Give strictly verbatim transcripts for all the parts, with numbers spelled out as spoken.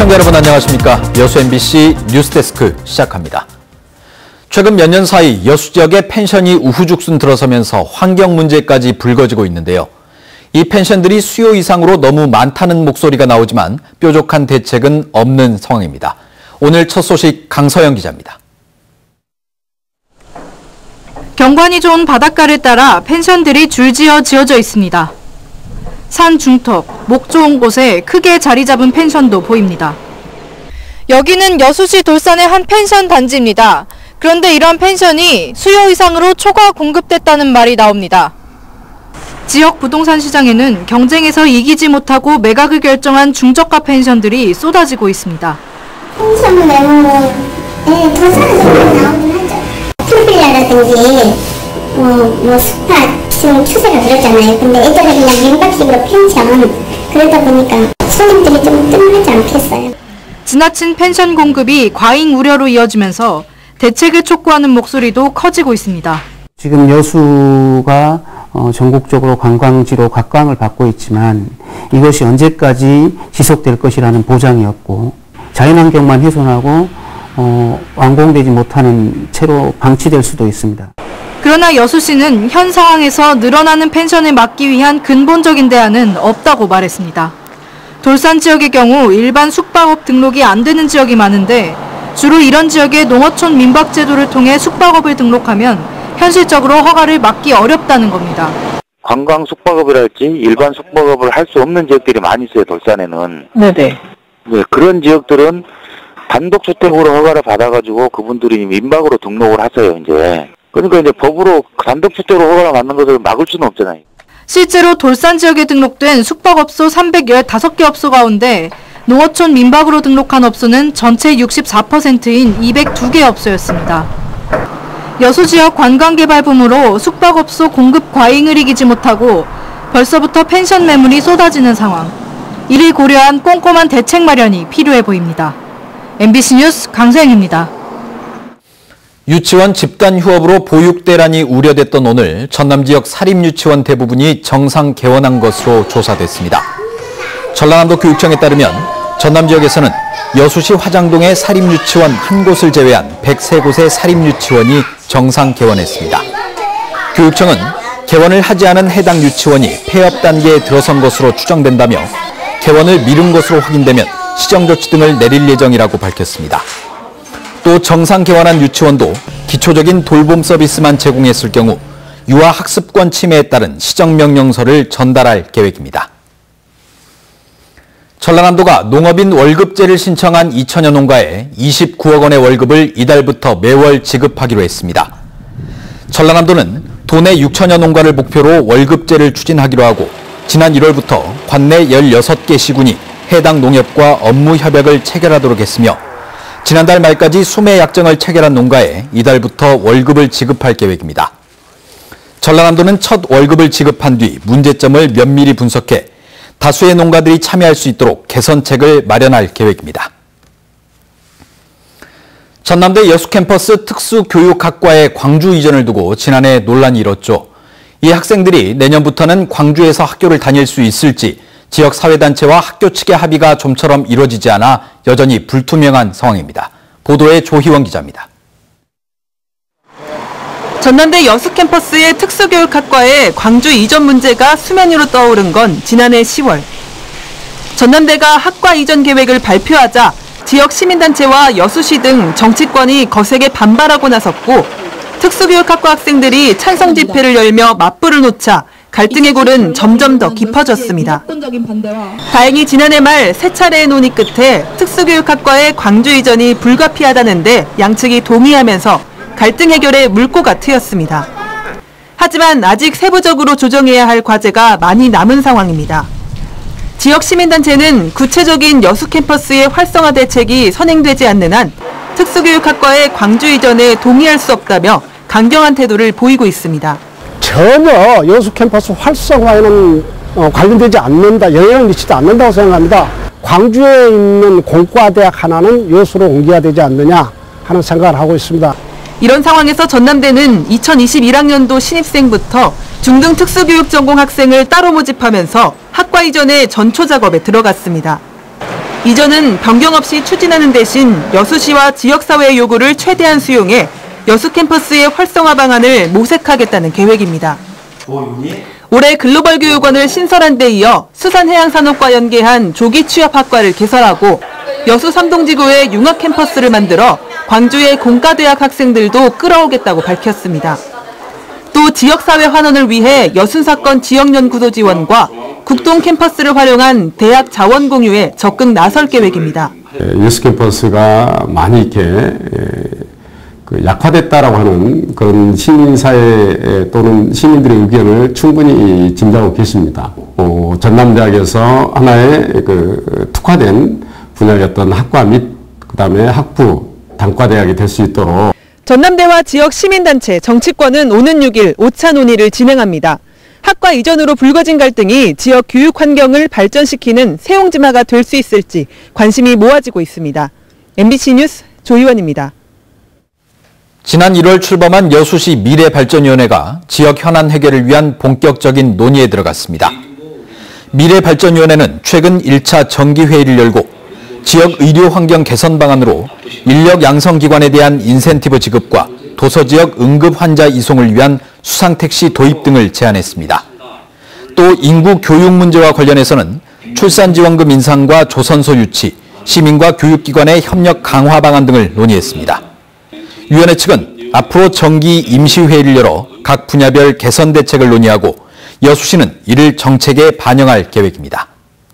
시청자 여러분 안녕하십니까. 여수 엠비씨 뉴스데스크 시작합니다. 최근 몇 년 사이 여수 지역의 펜션이 우후죽순 들어서면서 환경 문제까지 불거지고 있는데요. 이 펜션들이 수요 이상으로 너무 많다는 목소리가 나오지만 뾰족한 대책은 없는 상황입니다. 오늘 첫 소식 강서영 기자입니다. 경관이 좋은 바닷가를 따라 펜션들이 줄지어 지어져 있습니다. 산 중턱, 목 좋은 곳에 크게 자리 잡은 펜션도 보입니다. 여기는 여수시 돌산의 한 펜션 단지입니다. 그런데 이런 펜션이 수요 이상으로 초과 공급됐다는 말이 나옵니다. 지역 부동산 시장에는 경쟁에서 이기지 못하고 매각을 결정한 중저가 펜션들이 쏟아지고 있습니다. 펜션 매물에 돌산에서 많이 나오긴 하죠. 풀빌라라든지 뭐, 뭐 스파 지금 추세가 그렇잖아요. 근데 예전에 그냥 민박식으로 펜션 그러다 보니까 손님들이 좀 뜸하지 않겠어요. 지나친 펜션 공급이 과잉 우려로 이어지면서 대책을 촉구하는 목소리도 커지고 있습니다. 지금 여수가 어, 전국적으로 관광지로 각광을 받고 있지만 이것이 언제까지 지속될 것이라는 보장이 없고 자연환경만 훼손하고 어, 완공되지 못하는 채로 방치될 수도 있습니다. 그러나 여수시는 현 상황에서 늘어나는 펜션을 막기 위한 근본적인 대안은 없다고 말했습니다. 돌산 지역의 경우 일반 숙박업 등록이 안 되는 지역이 많은데 주로 이런 지역의 농어촌 민박 제도를 통해 숙박업을 등록하면 현실적으로 허가를 막기 어렵다는 겁니다. 관광 숙박업이랄지 일반 숙박업을 할 수 없는 지역들이 많이 있어요, 돌산에는. 네네. 네, 그런 지역들은 단독주택으로 허가를 받아가지고 그분들이 민박으로 등록을 하세요, 이제. 그러니까 이제 법으로 단독주택으로 허가를 받는 것을 막을 수는 없잖아요. 실제로 돌산 지역에 등록된 숙박업소 삼백십오 개 업소 가운데 농어촌 민박으로 등록한 업소는 전체 육십사 퍼센트인 이백이 개 업소였습니다. 여수 지역 관광개발 붐으로 숙박업소 공급 과잉을 이기지 못하고 벌써부터 펜션 매물이 쏟아지는 상황. 이를 고려한 꼼꼼한 대책 마련이 필요해 보입니다. 엠비씨 뉴스 강서영입니다. 유치원 집단 휴업으로 보육 대란이 우려됐던 오늘 전남 지역 사립유치원 대부분이 정상 개원한 것으로 조사됐습니다. 전라남도 교육청에 따르면 전남 지역에서는 여수시 화장동의 사립유치원 한 곳을 제외한 백삼 곳의 사립유치원이 정상 개원했습니다. 교육청은 개원을 하지 않은 해당 유치원이 폐업 단계에 들어선 것으로 추정된다며 개원을 미룬 것으로 확인되면 시정조치 등을 내릴 예정이라고 밝혔습니다. 또 정상 개원한 유치원도 기초적인 돌봄 서비스만 제공했을 경우 유아학습권 침해에 따른 시정명령서를 전달할 계획입니다. 전라남도가 농업인 월급제를 신청한 이천여 농가에 이십구억 원의 월급을 이달부터 매월 지급하기로 했습니다. 전라남도는 도내 육천여 농가를 목표로 월급제를 추진하기로 하고 지난 일월부터 관내 열여섯 개 시군이 해당 농협과 업무 협약을 체결하도록 했으며 지난달 말까지 수매 약정을 체결한 농가에 이달부터 월급을 지급할 계획입니다. 전라남도는 첫 월급을 지급한 뒤 문제점을 면밀히 분석해 다수의 농가들이 참여할 수 있도록 개선책을 마련할 계획입니다. 전남대 여수캠퍼스 특수교육학과의 광주 이전을 두고 지난해 논란이 일었죠. 이 학생들이 내년부터는 광주에서 학교를 다닐 수 있을지 지역 사회단체와 학교 측의 합의가 좀처럼 이루어지지 않아 여전히 불투명한 상황입니다. 보도에 조희원 기자입니다. 전남대 여수캠퍼스의 특수교육학과의 광주 이전 문제가 수면 위로 떠오른 건 지난해 시월. 전남대가 학과 이전 계획을 발표하자 지역 시민단체와 여수시 등 정치권이 거세게 반발하고 나섰고 특수교육학과 학생들이 찬성 집회를 열며 맞불을 놓자 갈등의 골은 점점 더 깊어졌습니다. 다행히 지난해 말 세 차례의 논의 끝에 특수교육학과의 광주 이전이 불가피하다는데 양측이 동의하면서 갈등 해결의 물꼬가 트였습니다. 하지만 아직 세부적으로 조정해야 할 과제가 많이 남은 상황입니다. 지역 시민단체는 구체적인 여수 캠퍼스의 활성화 대책이 선행되지 않는 한 특수교육학과의 광주 이전에 동의할 수 없다며 강경한 태도를 보이고 있습니다. 전혀 여수 캠퍼스 활성화에는 관련되지 않는다, 영향을 미치지 않는다고 생각합니다. 광주에 있는 공과대학 하나는 여수로 옮겨야 되지 않느냐 하는 생각을 하고 있습니다. 이런 상황에서 전남대는 이천이십일 학년도 신입생부터 중등 특수교육 전공 학생을 따로 모집하면서 학과 이전의 전초 작업에 들어갔습니다. 이전은 변경 없이 추진하는 대신 여수시와 지역사회의 요구를 최대한 수용해 여수 캠퍼스의 활성화 방안을 모색하겠다는 계획입니다. 올해 글로벌 교육원을 신설한 데 이어 수산해양산업과 연계한 조기 취업학과를 개설하고 여수 삼동지구에 융합 캠퍼스를 만들어 광주의 공과대학 학생들도 끌어오겠다고 밝혔습니다. 또 지역사회 환원을 위해 여순사건 지역연구소 지원과 국동 캠퍼스를 활용한 대학 자원 공유에 적극 나설 계획입니다. 여수 캠퍼스가 많이 이렇게 약화됐다라고 하는 그런 시민사회 또는 시민들의 의견을 충분히 짐작하고 계십니다. 어, 전남대학에서 하나의 그 특화된 분야였던 학과 및 그다음에 학부 단과대학이 될 수 있도록 전남대와 지역 시민단체, 정치권은 오는 육 일 오차 논의를 진행합니다. 학과 이전으로 불거진 갈등이 지역 교육 환경을 발전시키는 세용지마가 될 수 있을지 관심이 모아지고 있습니다. 엠비씨 뉴스 조희원입니다. 지난 일월 출범한 여수시 미래발전위원회가 지역 현안 해결을 위한 본격적인 논의에 들어갔습니다. 미래발전위원회는 최근 일 차 정기회의를 열고 지역 의료 환경 개선 방안으로 인력 양성기관에 대한 인센티브 지급과 도서지역 응급 환자 이송을 위한 수상택시 도입 등을 제안했습니다. 또 인구 교육 문제와 관련해서는 출산지원금 인상과 조선소 유치, 시민과 교육기관의 협력 강화 방안 등을 논의했습니다. 위원회 측은 앞으로 정기 임시회의를 열어 각 분야별 개선 대책을 논의하고 여수시는 이를 정책에 반영할 계획입니다.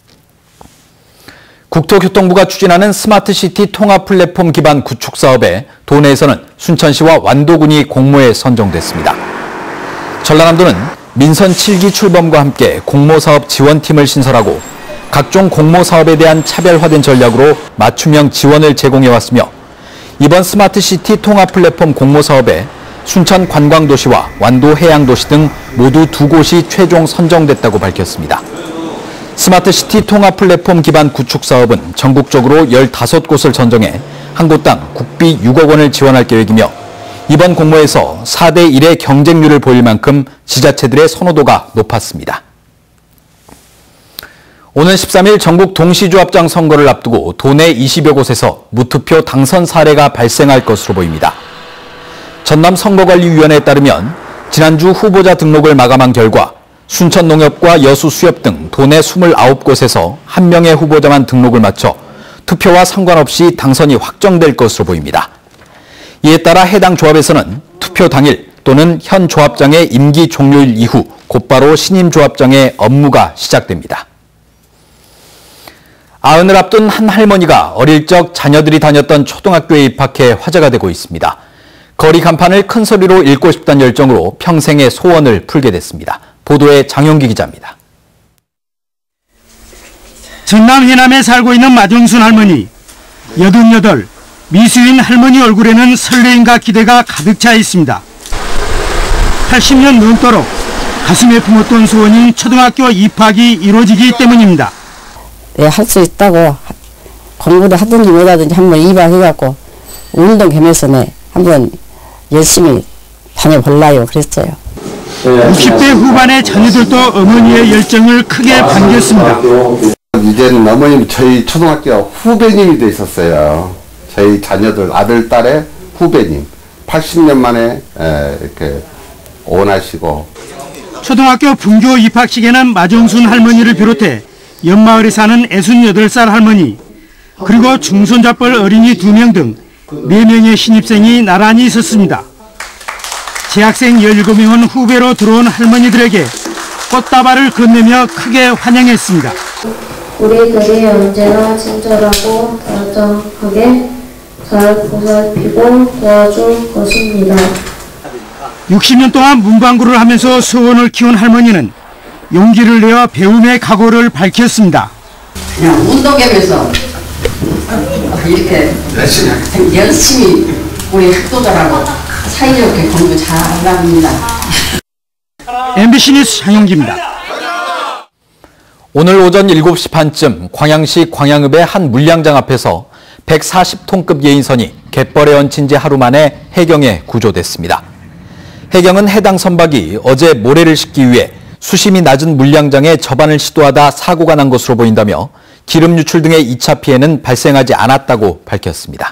국토교통부가 추진하는 스마트시티 통합 플랫폼 기반 구축 사업에 도내에서는 순천시와 완도군이 공모에 선정됐습니다. 전라남도는 민선 칠 기 출범과 함께 공모사업 지원팀을 신설하고 각종 공모사업에 대한 차별화된 전략으로 맞춤형 지원을 제공해왔으며 이번 스마트시티 통합 플랫폼 공모사업에 순천 관광도시와 완도 해양도시 등 모두 두 곳이 최종 선정됐다고 밝혔습니다. 스마트시티 통합 플랫폼 기반 구축 사업은 전국적으로 열다섯 곳을 선정해 한 곳당 국비 육억 원을 지원할 계획이며 이번 공모에서 사 대 일의 경쟁률을 보일 만큼 지자체들의 선호도가 높았습니다. 오는 십삼 일 전국 동시조합장 선거를 앞두고 도내 이십여 곳에서 무투표 당선 사례가 발생할 것으로 보입니다. 전남선거관리위원회에 따르면 지난주 후보자 등록을 마감한 결과 순천농협과 여수수협 등 도내 이십구 곳에서 한 명의 후보자만 등록을 마쳐 투표와 상관없이 당선이 확정될 것으로 보입니다. 이에 따라 해당 조합에서는 투표 당일 또는 현 조합장의 임기 종료일 이후 곧바로 신임 조합장의 업무가 시작됩니다. 아흔을 앞둔 한 할머니가 어릴 적 자녀들이 다녔던 초등학교에 입학해 화제가 되고 있습니다. 거리 간판을 큰 소리로 읽고 싶다는 열정으로 평생의 소원을 풀게 됐습니다. 보도에 장용기 기자입니다. 전남 해남에 살고 있는 마정순 할머니, 여든여덟, 미수인 할머니 얼굴에는 설레임과 기대가 가득 차 있습니다. 팔십 년 넘도록 가슴에 품었던 소원인 초등학교 입학이 이루어지기 때문입니다. 네, 할 수 있다고 공부를 하든지 못하든지 한번 입학해갖고 운동 겸해서 네, 한번 열심히 다녀보려고 그랬어요. 육십 대 후반의 자녀들도 어머니의 열정을 크게 반겼습니다. 이제는 어머님 저희 초등학교 후배님이 돼 있었어요. 저희 자녀들 아들, 딸의 후배님. 팔십 년 만에 이렇게 원하시고. 초등학교 분교 입학식에는 마정순 할머니를 비롯해 옆마을에 사는 애순여덟 살 할머니, 그리고 중손잡벌 어린이 두 명 등 네 명의 신입생이 나란히 있었습니다. 재학생 열일곱 명은 후배로 들어온 할머니들에게 꽃다발을 건네며 크게 환영했습니다. 우리들이 언제나 친절하고 다정하게 잘 보살피고 도와줄 것입니다. 육십 년 동안 문방구를 하면서 소원을 키운 할머니는 용기를 내어 배움의 각오를 밝혔습니다. 그냥 운동하면서 이렇게 열심히 우리 학도들하고 사이좋게 공부 잘합니다. 엠비씨 뉴스 장용기입니다. 오늘 오전 일곱 시 반쯤 광양시 광양읍의 한 물량장 앞에서 백사십 톤급 예인선이 갯벌에 얹힌 지 하루 만에 해경에 구조됐습니다. 해경은 해당 선박이 어제 모래를 싣기 위해 수심이 낮은 물량장에 접안을 시도하다 사고가 난 것으로 보인다며 기름 유출 등의 이 차 피해는 발생하지 않았다고 밝혔습니다.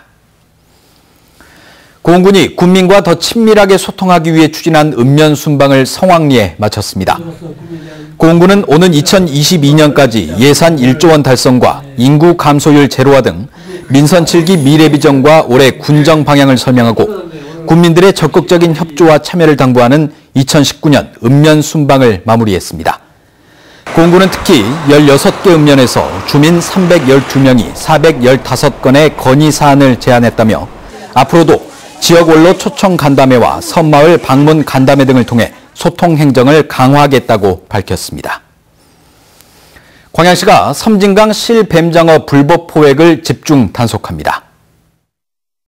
공군이 군민과 더 친밀하게 소통하기 위해 추진한 읍면 순방을 성황리에 마쳤습니다. 공군은 오는 이천이십이 년까지 예산 일조 원 달성과 인구 감소율 제로화 등 민선 칠 기 미래 비전과 올해 군정 방향을 설명하고 군민들의 적극적인 협조와 참여를 당부하는 이천십구 년 읍면 순방을 마무리했습니다. 공군은 특히 열여섯 개 읍면에서 주민 삼백십이 명이 사백십오 건의 건의 사안을 제안했다며 앞으로도 지역 원로 초청 간담회와 섬마을 방문 간담회 등을 통해 소통 행정을 강화하겠다고 밝혔습니다. 광양시가 섬진강 실뱀장어 불법 포획을 집중 단속합니다.